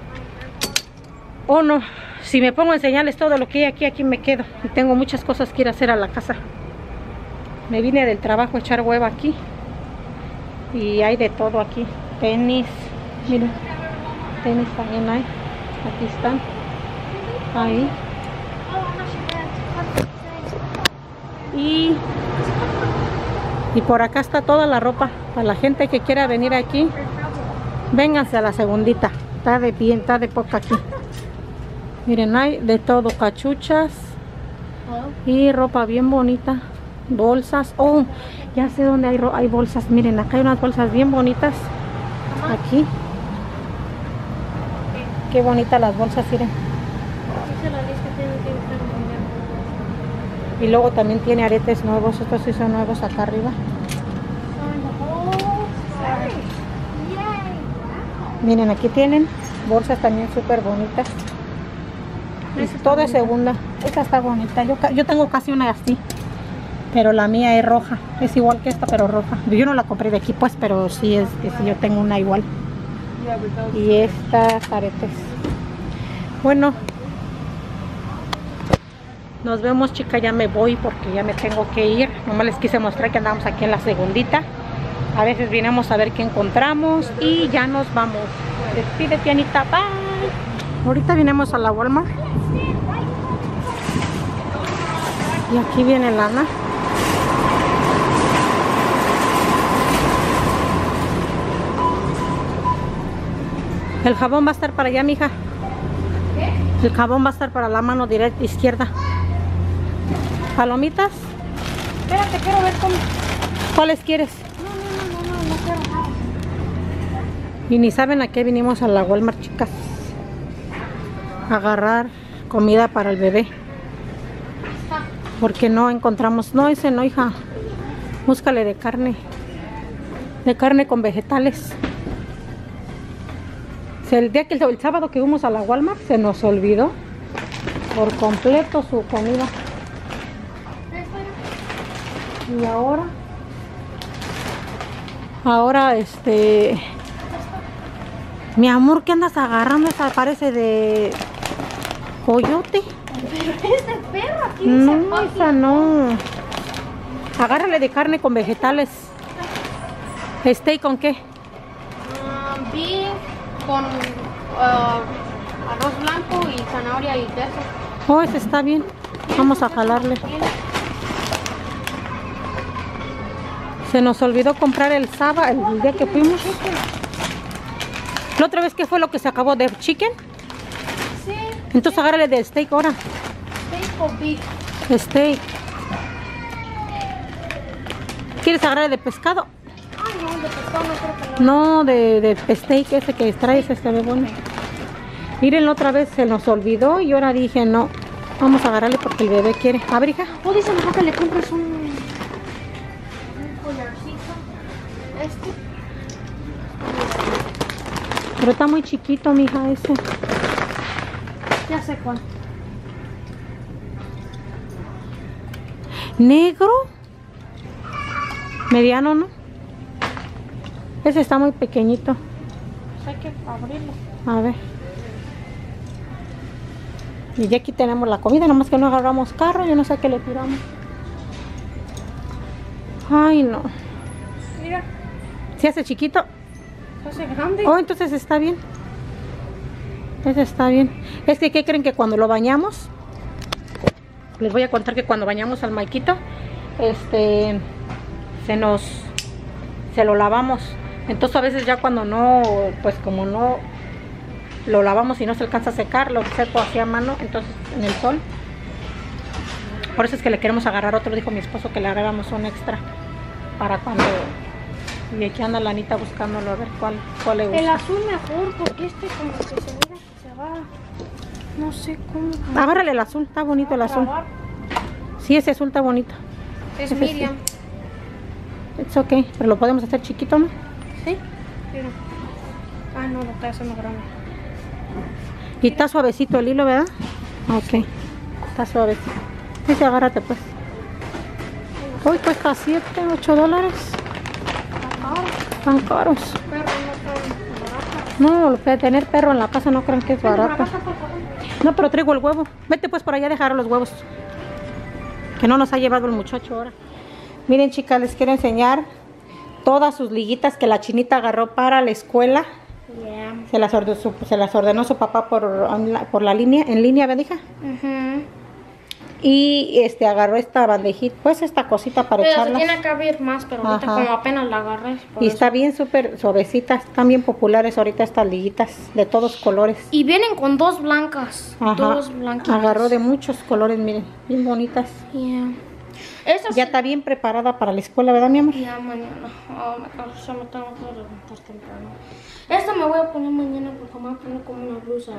[SPEAKER 1] Oh, no. Si me pongo a enseñarles todo lo que hay aquí, aquí me quedo. Y tengo muchas cosas que ir a hacer a la casa. Me vine del trabajo a echar hueva aquí. Y hay de todo aquí. Tenis. Miren. Tenis también hay. Aquí están. Ahí. Y, y por acá está toda la ropa. Para la gente que quiera venir aquí, vénganse a la segundita. Está de bien, está de poca aquí. Miren, hay de todo, cachuchas y ropa bien bonita, bolsas. Oh, ya sé dónde hay, hay bolsas. Miren, acá hay unas bolsas bien bonitas. Aquí. Qué bonitas las bolsas, miren. Y luego también tiene aretes nuevos. Estos sí son nuevos acá arriba. Miren, aquí tienen bolsas también súper bonitas. Es todo de segunda. Esta está bonita. Yo, yo tengo casi una así, pero la mía es roja. Es igual que esta, pero roja. Yo no la compré de aquí, pues, pero sí es, es yo tengo una igual. Y estas aretes. Bueno, nos vemos, chicas. Ya me voy porque ya me tengo que ir. Nomás les quise mostrar que andamos aquí en la segundita. A veces vinimos a ver qué encontramos y ya nos vamos. Despídete, Anita. Bye. Ahorita vinimos a la Walmart. Y aquí viene Lana. El jabón va a estar para allá, mija. El jabón va a estar para la mano directa izquierda. ¿Palomitas?
[SPEAKER 4] Espérate, quiero ver cómo.
[SPEAKER 1] ¿Cuáles quieres?
[SPEAKER 4] No, no, no, no, no quiero nada.
[SPEAKER 1] Y ni saben a qué vinimos a la Walmart, chicas. A agarrar comida para el bebé. Porque no encontramos. No, ese no, hija. Búscale de carne. De carne con vegetales. El día que el, el sábado que fuimos a la Walmart se nos olvidó por completo su comida. Y ahora ahora este mi amor, ¿qué andas agarrando? Esa parece de coyote.
[SPEAKER 4] Pero es de perro, aquí
[SPEAKER 1] No,
[SPEAKER 4] dice
[SPEAKER 1] esa no. Agárrale de carne con vegetales. ¿Steak con qué?
[SPEAKER 4] Um, beef con uh, arroz blanco y zanahoria y queso.
[SPEAKER 1] Oh, ese está bien. Vamos a jalarle. Se nos olvidó comprar el sábado, el día que fuimos. La otra vez, ¿qué fue lo que se acabó? ¿De chicken?
[SPEAKER 4] Sí.
[SPEAKER 1] Entonces agárrale de steak ahora.
[SPEAKER 4] Steak o beef.
[SPEAKER 1] Steak. ¿Quieres agarrarle de pescado?
[SPEAKER 4] Ay, no, de pescado no creo que no.
[SPEAKER 1] No, de, de steak ese que traes, ese ve bueno. Miren, la otra vez se nos olvidó y ahora dije, no, vamos a agarrarle porque el bebé quiere. A ver, hija.
[SPEAKER 4] O dice mejor que le compres un, un collarcito. Este.
[SPEAKER 1] Pero está muy chiquito, mija, ese.
[SPEAKER 4] Ya sé cuál.
[SPEAKER 1] Negro. Mediano, ¿no? Ese está muy pequeñito.
[SPEAKER 4] Pues hay que abrirlo.
[SPEAKER 1] A ver. Y ya aquí tenemos la comida, nomás que no agarramos carro, yo no sé qué le tiramos. Ay, no.
[SPEAKER 4] Mira,
[SPEAKER 1] ¿Se hace chiquito?
[SPEAKER 4] se hace grande.
[SPEAKER 1] Oh, entonces está bien. Ese está bien. Es que, ¿qué creen? Que cuando lo bañamos, les voy a contar que cuando bañamos al Maikito, este, se nos, se lo lavamos. Entonces a veces ya cuando no, pues como no lo lavamos y no se alcanza a secar, lo seco así a mano, entonces en el sol. Por eso es que le queremos agarrar otro, dijo mi esposo que le agarráramos un extra para cuando... Y aquí anda la Anita buscándolo a ver cuál, cuál le gusta.
[SPEAKER 4] El azul mejor, porque este como que se mira que se va. No sé cómo.
[SPEAKER 1] Agárrale el azul, está bonito el azul.
[SPEAKER 4] Grabar.
[SPEAKER 1] Sí, ese azul está bonito.
[SPEAKER 4] Es
[SPEAKER 1] Ese sí.
[SPEAKER 4] Miriam.
[SPEAKER 1] Es ok, pero lo podemos hacer chiquito, ¿no?
[SPEAKER 4] ¿Sí? Mira. Ah, no, lo está haciendo grande.
[SPEAKER 1] Y está suavecito el hilo, ¿verdad? Ok, está suavecito. Dice, agárrate pues. Hoy cuesta siete, ocho dólares. Están caros.
[SPEAKER 4] Perro no está barato.
[SPEAKER 1] No, lo puede tener perro en la casa, no crean que es barato.
[SPEAKER 4] Barato, por favor.
[SPEAKER 1] No, pero traigo el huevo. Vete pues por allá a dejar los huevos. Que no nos ha llevado el muchacho ahora. Miren, chicas, les quiero enseñar todas sus liguitas que la Chinita agarró para la escuela.
[SPEAKER 4] Yeah.
[SPEAKER 1] Se las ordenó su, se las ordenó su papá por, por la línea, en línea, ¿verdad, hija?
[SPEAKER 4] Uh-huh.
[SPEAKER 1] Y este agarró esta bandejita, pues esta cosita para
[SPEAKER 4] Pero se
[SPEAKER 1] echarla.
[SPEAKER 4] tiene que abrir más, pero ahorita
[SPEAKER 1] Ajá.
[SPEAKER 4] como apenas la agarré. por
[SPEAKER 1] Y
[SPEAKER 4] eso.
[SPEAKER 1] está bien súper suavecitas, están bien populares ahorita estas liguitas de todos colores.
[SPEAKER 4] Y vienen con dos blancas.
[SPEAKER 1] Ajá.
[SPEAKER 4] Dos blanquitas.
[SPEAKER 1] Agarró de muchos colores, miren, bien bonitas.
[SPEAKER 4] Yeah. Esas
[SPEAKER 1] Ya está bien preparada para la escuela, ¿verdad, mi amor?
[SPEAKER 4] Ya mañana. Oh, me canso, me tengo que levantar temprano. Esta me voy a poner mañana porque me voy a poner como una blusa.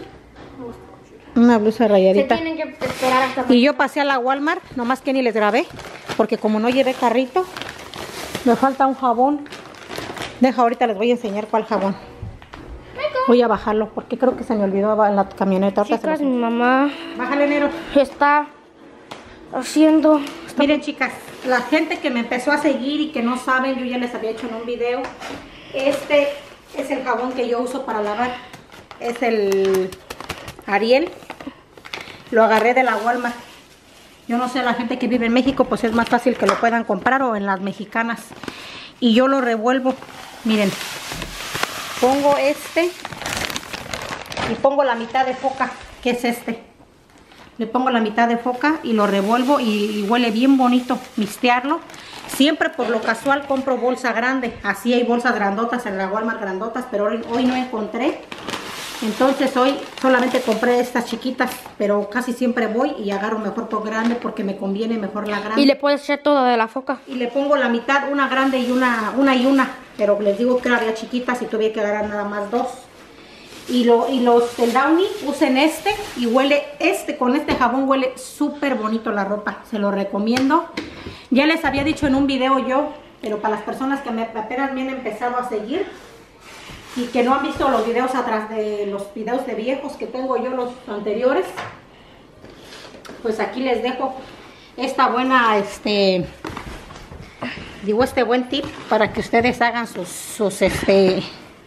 [SPEAKER 1] Una blusa
[SPEAKER 4] Se
[SPEAKER 1] rayadita.
[SPEAKER 4] tienen que esperar hasta
[SPEAKER 1] Y yo pasé a la Walmart, nomás que ni les grabé, porque como no llevé carrito, me falta un jabón. Deja, ahorita les voy a enseñar cuál jabón. Voy a bajarlo, porque creo que se me olvidó en la camioneta. Ahorita se
[SPEAKER 4] Chicas,
[SPEAKER 1] los-
[SPEAKER 4] mi mamá
[SPEAKER 1] Bájale, Nero.
[SPEAKER 4] está haciendo. está-
[SPEAKER 1] Miren, chicas, la gente que me empezó a seguir y que no saben, yo ya les había hecho en un video. Este es el jabón que yo uso para lavar. Es el Ariel. Lo agarré de la Walmart. Yo no sé, la gente que vive en México, pues es más fácil que lo puedan comprar o en las mexicanas. Y yo lo revuelvo. Miren, pongo este y pongo la mitad de foca, que es este. Le pongo la mitad de foca y lo revuelvo y, y huele bien bonito mistearlo. Siempre por lo casual compro bolsa grande. Así hay bolsas grandotas en la Walmart grandotas, pero hoy, hoy no encontré. Entonces hoy solamente compré estas chiquitas, pero casi siempre voy y agarro mejor por grande porque me conviene mejor la grande.
[SPEAKER 4] Y le puedes echar todo de la foca.
[SPEAKER 1] Y le pongo la mitad, una grande y una, una y una. Pero les digo que había chiquitas y tuve que agarrar nada más dos. Y, lo, y los del Downy usen este y huele, este con este jabón huele súper bonito la ropa. Se lo recomiendo. Ya les había dicho en un video yo, pero para las personas que me, apenas me han empezado a seguir y que no han visto los videos atrás de los videos de viejos que tengo yo, los anteriores, pues aquí les dejo esta buena, este, digo este buen tip para que ustedes hagan sus, sus este,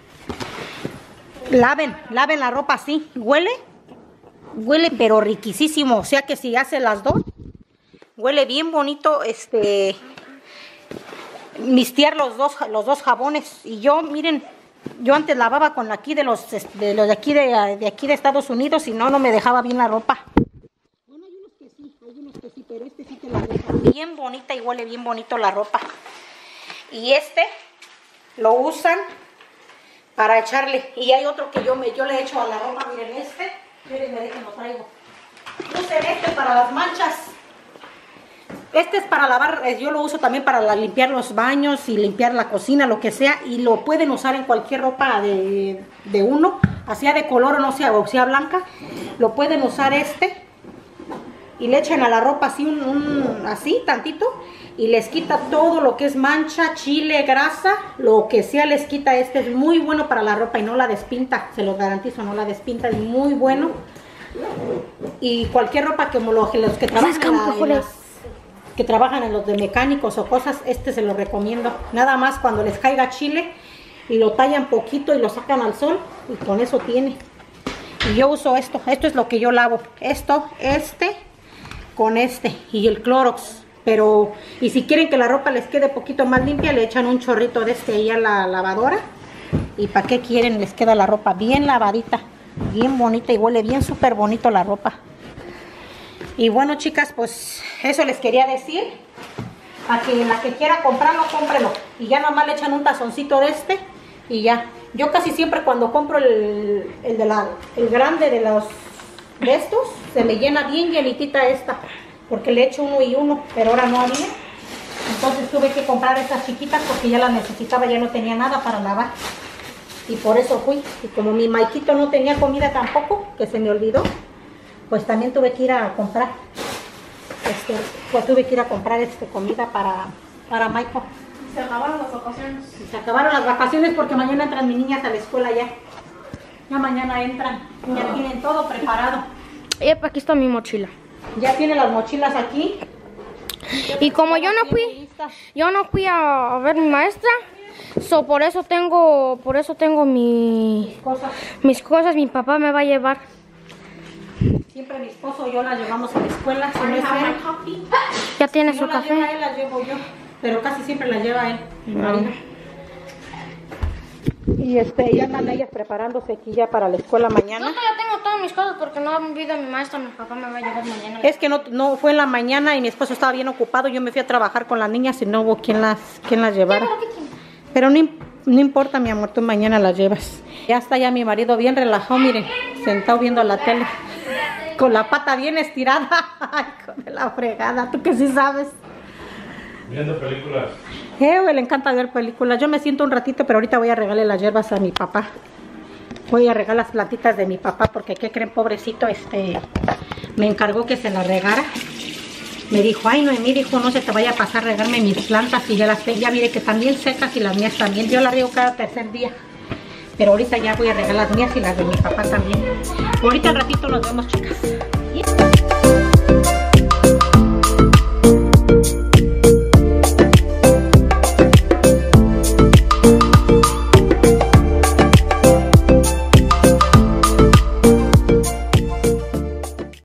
[SPEAKER 1] laven, laven la ropa así. Huele, huele pero riquísimo, o sea que si hace las dos, huele bien bonito, este, mistear los dos, los dos jabones. Y yo, miren, yo antes lavaba con aquí de los de los de aquí de, de aquí de Estados Unidos y no, no me dejaba bien la ropa. Bueno, hay unos que sí, hay unos que sí, pero este sí te la deja bien bonita y huele bien bonito la ropa. Y este lo usan para echarle. Y hay otro que yo me yo le echo a la ropa, miren este, miren, me dejen lo traigo. Usen este para las manchas. Este es para lavar, yo lo uso también para la, limpiar los baños y limpiar la cocina, lo que sea. Y lo pueden usar en cualquier ropa de, de uno, sea de color o no sea, o sea blanca. Lo pueden usar este. Y le echan a la ropa así, un, un, así, tantito. Y les quita todo lo que es mancha, chile, grasa, lo que sea les quita. Este es muy bueno para la ropa y no la despinta, se lo garantizo, no la despinta, es muy bueno. Y cualquier ropa que como los, los que trabajan en la, en las, que trabajan en los de mecánicos o cosas, este se lo recomiendo. Nada más cuando les caiga chile y lo tallan poquito y lo sacan al sol y con eso tiene. Y yo uso esto, esto es lo que yo lavo. Esto, este, con este y el Clorox. Pero, y si quieren que la ropa les quede poquito más limpia, le echan un chorrito de este ahí a la lavadora. Y para qué quieren, les queda la ropa bien lavadita, bien bonita y huele bien súper bonito la ropa. Y bueno, chicas, pues eso les quería decir. A que la que quiera comprarlo, cómprelo. Y ya nomás le echan un tazoncito de este y ya. Yo casi siempre cuando compro el, el, de la, el grande de los de estos, se me llena bien llenitita esta. Porque le echo uno y uno, pero ahora no había. Entonces tuve que comprar estas chiquitas porque ya las necesitaba, ya no tenía nada para lavar. Y por eso fui. Y como mi Maikito no tenía comida tampoco, que se me olvidó, pues también tuve que ir a comprar. Este, pues tuve que ir a comprar este, comida para, para Maiko.
[SPEAKER 2] Se acabaron las vacaciones.
[SPEAKER 1] Y se acabaron las vacaciones porque mañana entran mis niñas a la escuela ya. Ya mañana entran. Ya tienen todo preparado.
[SPEAKER 4] Y aquí está mi mochila.
[SPEAKER 1] Ya tienen las mochilas aquí.
[SPEAKER 4] Y como yo no fui, yo no fui a, a ver mi maestra, so por eso tengo, por eso tengo mi,
[SPEAKER 1] Cosas.
[SPEAKER 4] mis cosas. Mi papá me va a llevar.
[SPEAKER 1] Siempre mi esposo y yo las llevamos a la escuela. Si no es él,
[SPEAKER 4] Ya tiene
[SPEAKER 1] si
[SPEAKER 4] su
[SPEAKER 1] no las lleva
[SPEAKER 4] café.
[SPEAKER 1] él, las llevo yo. Pero casi siempre las lleva él, mi marido. Y este, ya andan ellas preparándose aquí ya para la escuela mañana.
[SPEAKER 4] Yo ya tengo todas mis cosas porque no han visto a mi maestra. Mi papá me va a llevar mañana.
[SPEAKER 1] Es que no, no fue en la mañana y mi esposo estaba bien ocupado. Yo me fui a trabajar con las niñas y no hubo quien las, quien las llevara. Pero no, no importa, mi amor, tú mañana las llevas. Ya está ya mi marido bien relajado, miren, sentado viendo la tele. Con la pata bien estirada. Ay, con la fregada, tú que sí sabes.
[SPEAKER 3] Viendo películas.
[SPEAKER 1] Eh, güey, le encanta ver películas. Yo me siento un ratito, pero ahorita voy a regalarle las hierbas a mi papá. Voy a regalar las plantitas de mi papá porque, ¿qué creen, pobrecito? Este, me encargó que se las regara. Me dijo, ay, Noemí, dijo, no se te vaya a pasar regarme mis plantas. Y ya las tengo, ya mire que están bien secas y las mías también. Yo las riego cada tercer día. Pero ahorita ya voy a regalar las mías y las de mi papá también. Ahorita al ratito nos vemos, chicas.